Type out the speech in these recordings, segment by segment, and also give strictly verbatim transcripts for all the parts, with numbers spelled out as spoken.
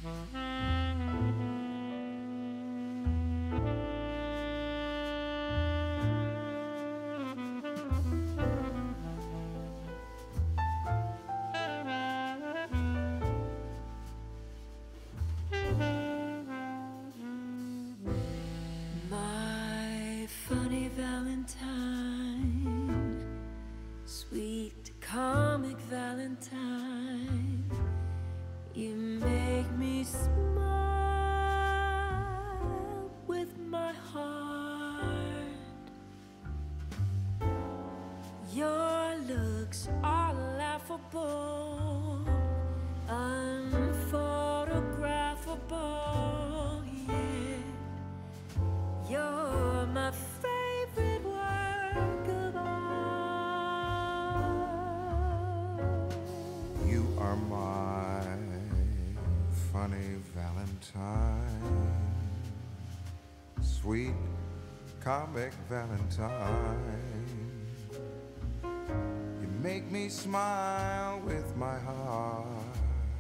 My funny Valentine, sweet comic Valentine, you make me smile with my heart. Your looks are laughable, unphotographable, yeah. You're my favorite work of art. You are my funny Valentine, sweet comic Valentine. You make me smile with my heart.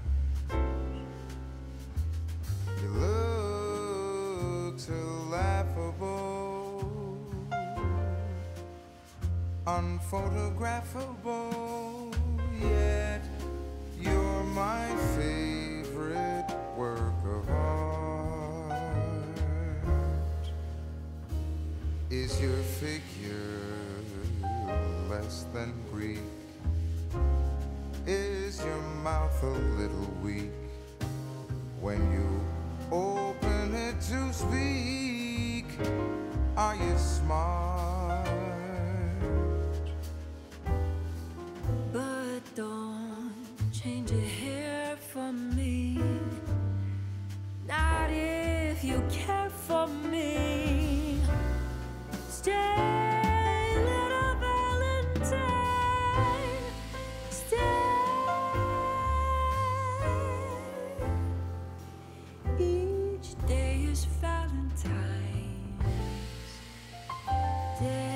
You look so laughable, unphotographable, yet you're my favorite work of art. Is your figure less than Greek? Is your mouth a little weak when you open it to speak? Are you smart? But don't change your hair for me, not if you care for me. Stay, little Valentine, stay. Each day is Valentine's Day.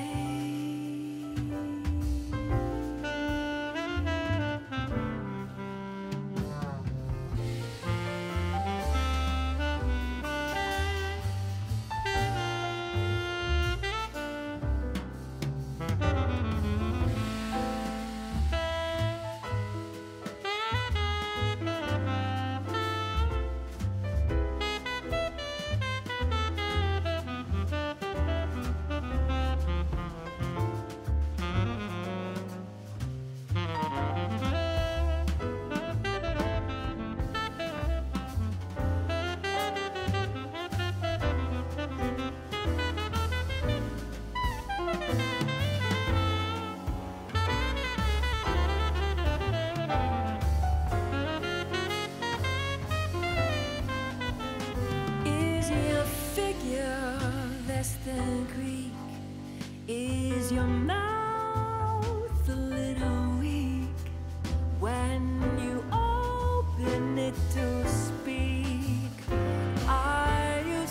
Less than Greek? Is your mouth a little weak when you open it to speak? Are you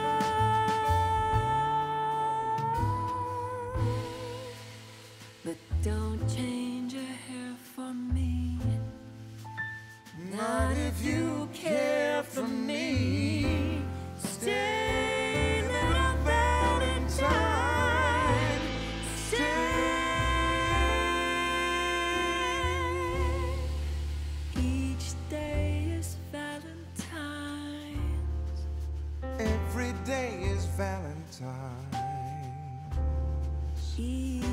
smart? But don't change your hair for me, not if you care for me. Stay, Valentine's. Each